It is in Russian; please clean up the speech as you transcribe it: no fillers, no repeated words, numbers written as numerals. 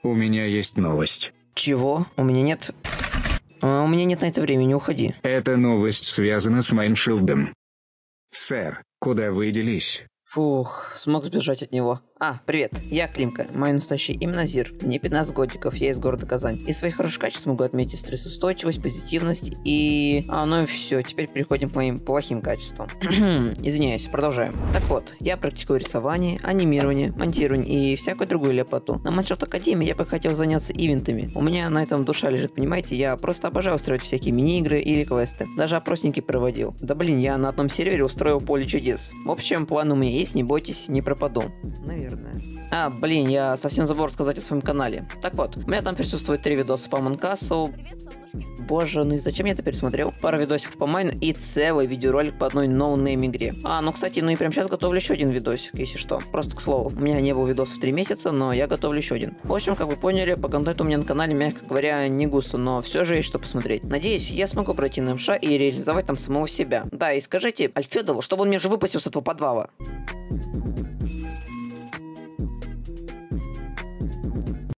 У меня есть новость. Чего? У меня нет... у меня нет на это времени, уходи. Эта новость связана с Майншилдом. Сэр, куда вы делись? Фух, смог сбежать от него. Привет, я Климка, мой настоящий имя Назир. Мне 15 годиков, я из города Казань. Из своих хороших качеств могу отметить стрессоустойчивость, позитивность и... ну и все, теперь переходим к моим плохим качествам. Извиняюсь, продолжаем. Так вот, я практикую рисование, анимирование, монтирование и всякую другую ляпоту. На Майншилд Академии я бы хотел заняться ивентами. У меня на этом душа лежит, понимаете? Я просто обожаю устроить всякие мини-игры или квесты. Даже опросники проводил. Да блин, я на одном сервере устроил поле чудес. В общем, план у меня есть, не бойтесь, не пропаду. Наверное. Блин, я совсем забыл рассказать о своем канале. Так вот, у меня там присутствует 3 видоса по Манкасу. Боже, ну и зачем я это пересмотрел? Пара видосиков по майну и целый видеоролик по одной ноунейм игре. Кстати, и прямо сейчас готовлю еще один видосик, если что. Просто к слову, у меня не было видосов 3 месяца, но я готовлю еще один. В общем, как вы поняли, по контенту у меня на канале, мягко говоря, не густо, но все же есть что посмотреть. Надеюсь, я смогу пройти на МШ и реализовать там самого себя. Да, и скажите Альфедову, чтобы он мне же выпустил с этого подвала.